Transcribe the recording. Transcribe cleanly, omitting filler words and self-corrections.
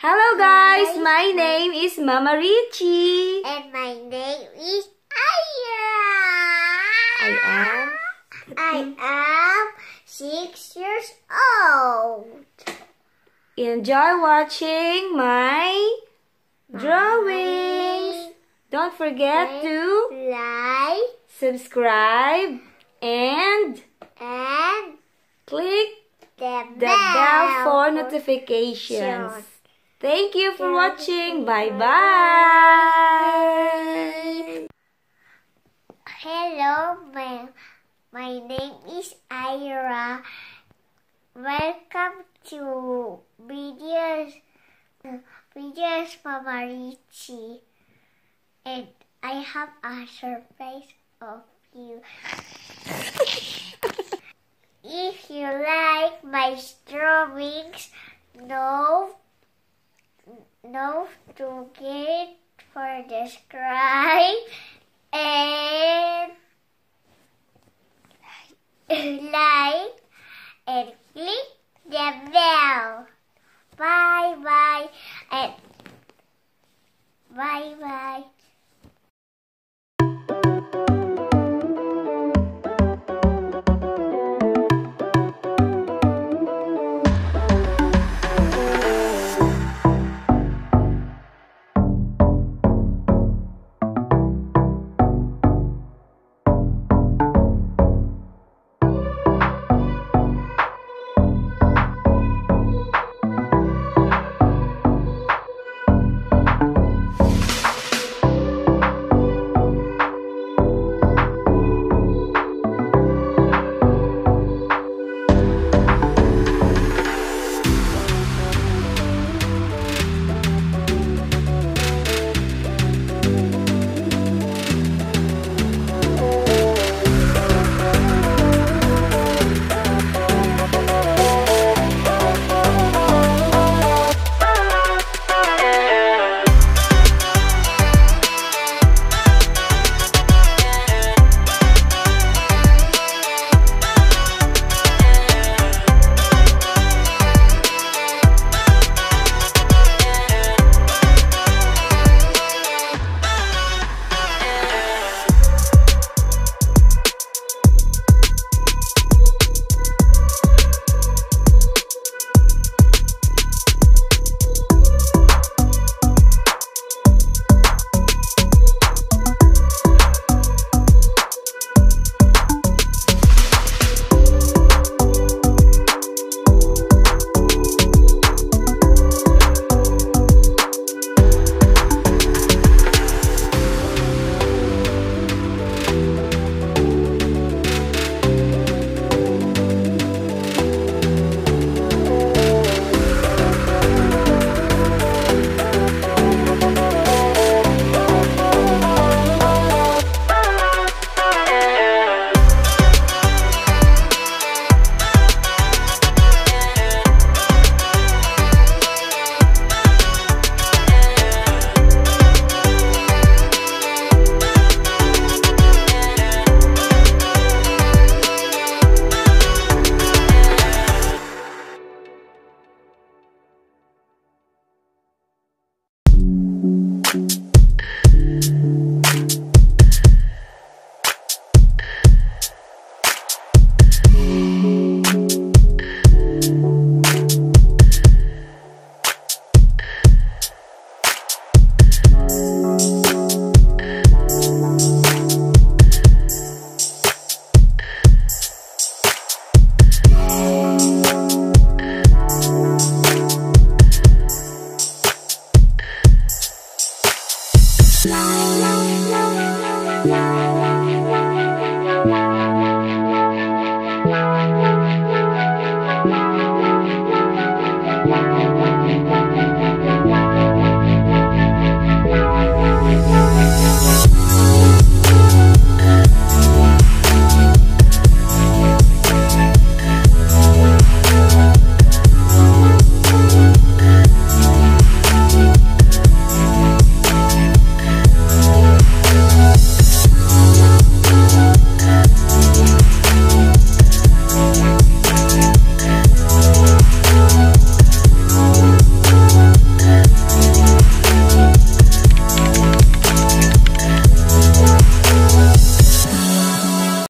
Hello guys, my name is Mama Richie. And my name is Aya. I am 6 years old. Enjoy watching my drawings. Don't forget to like, subscribe and click the bell for notifications. Thank you for watching. Bye-bye. Hello, my name is Ira. Welcome to videos Mama Richie. And I have a surprise of you. If you like my drawings, don't forget for subscribe and like and click the bell. Bye bye and bye bye.